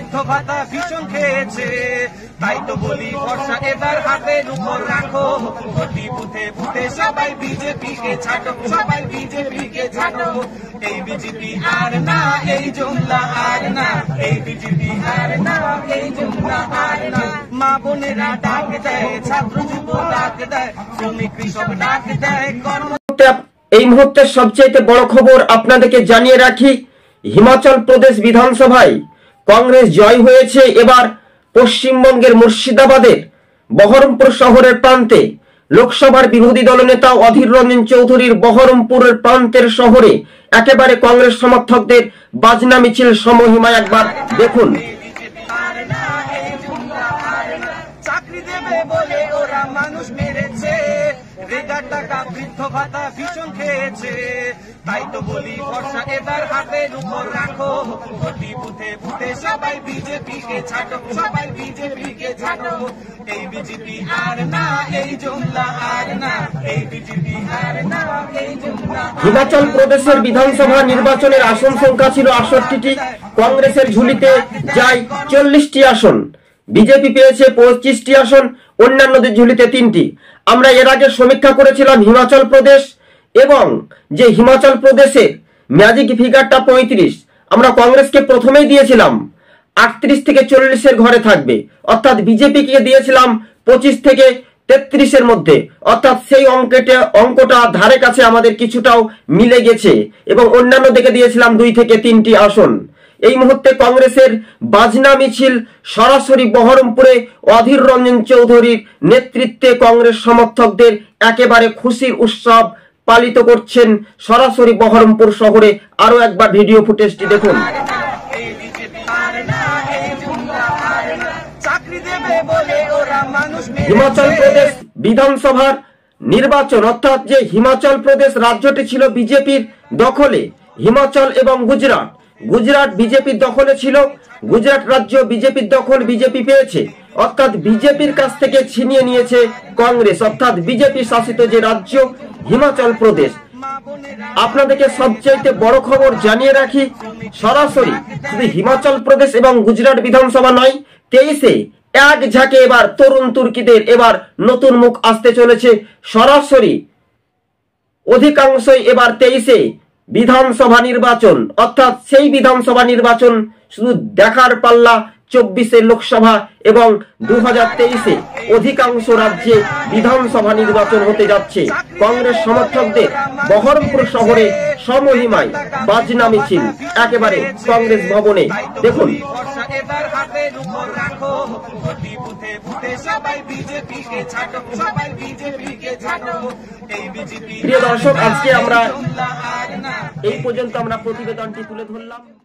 বৃদ্ধ ভাতা ভীষণ খেয়েছে। তাই তো বলি ভরসা এবার হাতের উপর রাখো, প্রতি বুথে বুথে সবাই বিজেপি কে ছাড়ো, সবাই বিজেপি কে ছাড়ো। এই বিজেপি আর না, এই জুমলা আর না, এই বিজেপি আর না, এই জুমলা আর না। মা বোনেরা ডাক দেয়, ছাত্র যুব ডাক দেয়, শ্রমিক কৃষক ডাক দেয়, কর্ম। এই মুহূর্তের সবচেয়ে বড় খবর আপনাদেরকে জানিয়ে রাখি, হিমাচল প্রদেশ বিধানসভায় কংগ্রেস জয় হয়েছে। এবার পশ্চিমবঙ্গের মুর্শিদাবাদের বহরমপুর শহরের প্রান্তে লোকসভার বিরোধী দলনেতা অধীর রঞ্জন চৌধুরীর বহরমপুরের প্রান্তের শহরে একেবারে কংগ্রেস সমর্থকদের বাজনা মিছিল সমহিমায় একবার দেখুন। চাকরি দেবে বলে ওরা মানুষ মেরেছে, বেকার টাকা বৃদ্ধ ভাতা ভীষণ খেয়েছে। তাই তো বলি ভরসা এবার হাতের উপর রাখো, প্রতি বুথে বুথে সবাই বিজেপি কে ছাড়ো, সবাই বিজেপি কে ছাড়ো। এই বিজেপি আর না, এই জুমলা আর না, এই বিজেপি আর না, এই জুমলা। হিমাচল প্রদেশের বিধানসভা নির্বাচনের আসন সংখ্যা ছিল 68টি, কংগ্রেসের ঝুলিতে যায় 40টি আসন, বিজেপি পেয়েছে 25টি আসন, অন্যান্যদের ঝুলিতে 3টি। আমরা এর আগে সমীক্ষা করেছিলাম হিমাচল প্রদেশ, এবং যে হিমাচল প্রদেশে ম্যাজিক ফিগারটা 35, আমরা কংগ্রেসকে প্রথমেই দিয়েছিলাম 38 থেকে 40-এর ঘরে থাকবে, অর্থাৎ বিজেপিকে দিয়েছিলাম 25 থেকে 33-এর মধ্যে, অর্থাৎ সেই অঙ্কটা ধারে কাছে আমাদের কিছুটাও মিলে গেছে, এবং অন্যান্য দিকে দিয়েছিলাম 2 থেকে 3টি আসন। এই মুহূর্তে কংগ্রেসের বাজনা মিছিল সরাসরি বহরমপুরে অধীর রঞ্জন চৌধুরীর নেতৃত্বে কংগ্রেস সমর্থকদের একেবারে খুশির উৎসব পালিত করছেন সরাসরি বহরমপুর শহরে। আরো একবার ভিডিও ফুটেজটি দেখুন। হিমাচল প্রদেশ বিধানসভার নির্বাচন, অর্থাৎ যে হিমাচল প্রদেশ রাজ্যটি ছিল বিজেপির দখলে, হিমাচল এবং গুজরাট বিজেপির দখলে ছিল, গুজরাট রাজ্য বিজেপির দখল বিজেপি পেয়েছে, অর্থাৎ বিজেপির কাছ থেকে ছিনিয়ে নিয়েছে কংগ্রেস, অর্থাৎ বিজেপি শাসিত যে রাজ্য হিমাচল প্রদেশ। আপনাদেরকে সবচেয়ে বড় খবর জানিয়ে রাখি, সরাসরি শুধু হিমাচল প্রদেশ এবং গুজরাট বিধানসভা নয়, 23-এ এক ঝাঁকে এবার তরুণ তুর্কিদের এবার নতুন মুখ আসতে চলেছে। সরাসরি অধিকাংশই এবার 23-এ বিধানসভা নির্বাচন, অর্থাৎ সেই বিধানসভা নির্বাচন শুধু দেখার পাল্লা 24-এ লোকসভা এবং 2023-এ অধিকাংশ রাজ্যে বিধানসভা নির্বাচন হতে যাচ্ছে। কংগ্রেস সমর্থকদের বহরমপুর শহরে সমহিমায় বাজনা মিছিল একেবারে কংগ্রেস ভবনে দেখুন। প্রিয় দর্শক, আজকে আমরা এই পর্যন্ত আমরা প্রতিবেদনটি তুলে ধরলাম।